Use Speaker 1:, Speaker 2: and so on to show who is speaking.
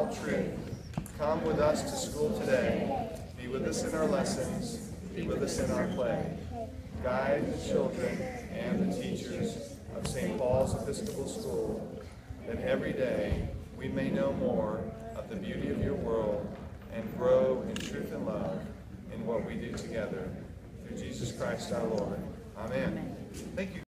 Speaker 1: all truth. Come with us to school today. Be with us in our lessons. Be with us in our play. Guide the children and the teachers of St. Paul's Episcopal School, that every day we may know more of the beauty of your world and grow in truth and love in what we do together. Through Jesus Christ our Lord. Amen. Thank you.